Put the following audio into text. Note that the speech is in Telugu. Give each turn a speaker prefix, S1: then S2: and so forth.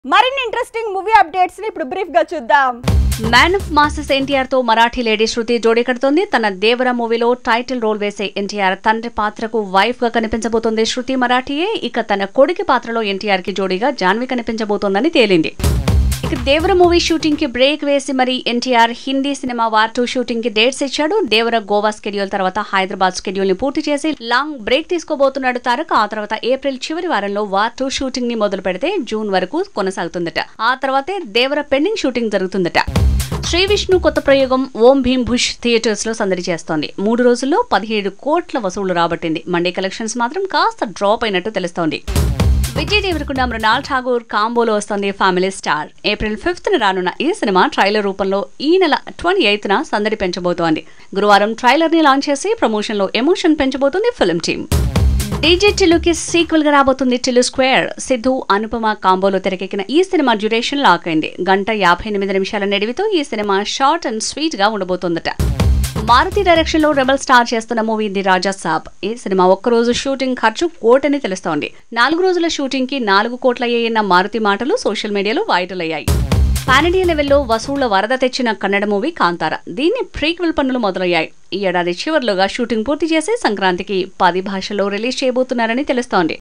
S1: మరిన్ని ఇంట్రెస్టింగ్ మూవీ అప్డేట్స్ ని ఇప్పుడు బ్రీఫ్ గా చూద్దాం.
S2: మ్యాన్ ఆఫ్ మాసెస్ ఎన్టీఆర్ తో మరాఠీ లేడీ శృతి జోడీ కడుతోంది. తన దేవర మూవీలో టైటిల్ రోల్ వేసే ఎన్టీఆర్ తండ్రి పాత్రకు వైఫ్ గా కనిపించబోతోంది శృతి మరాఠీయే. ఇక తన కొడుకు పాత్రలో ఎన్టీఆర్ కి జోడీగా జాన్వి కనిపించబోతోందని తేలింది. ఇక దేవర మూవీ షూటింగ్ కి బ్రేక్ వేసి మరి NTR Hindi cinema war 2 shooting కి డేట్స్ ఇచ్చాడు. దేవర గోవా స్కెడ్యూల్ తర్వాత హైదరాబాద్ స్కెడ్యూల్ ని పూర్తి చేసి లాంగ్ బ్రేక్ తీసుకోబోతున్నాడు తారక్. ఆ తర్వాత ఏప్రిల్ చివరి వారంలో వార్ 2 షూటింగ్ ని మొదలు పెడితే జూన్ వరకు కొనసాగుతుందట. ఆ తర్వాతే దేవర పెండింగ్ షూటింగ్ జరుగుతుందట. శ్రీ విష్ణు కొత్త ప్రయోగం ఓం భీమ్ భుష్ థియేటర్స్ లో సందడి చేస్తోంది. 3 రోజుల్లో 17 కోట్ల వసూళ్లు రాబట్టింది. మండే కలెక్షన్స్ మాత్రం కాస్త డ్రాప్ అయినట్టు తెలుస్తోంది. విజయ్ దేవరకొండ మృణాల్ ఠాగూర్ కాంబోలో వస్తోంది ఫ్యామిలీ స్టార్. ఏప్రిల్ 5th రానున్న ఈ సినిమా ట్రైలర్ రూపంలో ఈ నెల 28th సందడి పెంచబోతోంది. గురువారం ట్రైలర్ ని లాంచ్ చేసి ప్రమోషన్ లో ఎమోషన్ పెంచబోతోంది ఫిల్మ్ టీమ్. డీజే టిల్లుకి సీక్వెల్ గా రాబోతుంది టిల్లు స్క్వేర్. సిద్ధు అనుపమ కాంబోలో తెరకెక్కిన ఈ సినిమా డ్యూరేషన్ లాక్ అయింది. 1:58 నిడివితో ఈ సినిమా షార్ట్ అండ్ స్వీట్ గా ఉండబోతోందట. మారుతి డైరెక్షన్ లో రెబల్ స్టార్ చేస్తున్న మూవీ ది రాజా సాబ్. ఈ సినిమా ఒక్కరోజు షూటింగ్ ఖర్చు 1 కోటి తెలుస్తోంది. 4 రోజుల షూటింగ్ కి 4 కోట్లయ్యాయన్న మారుతి మాటలు సోషల్ మీడియాలో వైరల్ అయ్యాయి. పాన్ ఇండియా లెవెల్లో వసూళ్ల వరద తెచ్చిన కన్నడ మూవీ కాంతార. దీన్ని ప్రీక్వెల్ పనులు మొదలయ్యాయి. ఈ ఏడాది చివర్లోగా షూటింగ్ పూర్తి చేసి సంక్రాంతికి 10 భాషల్లో రిలీజ్ చేయబోతున్నారని తెలుస్తోంది.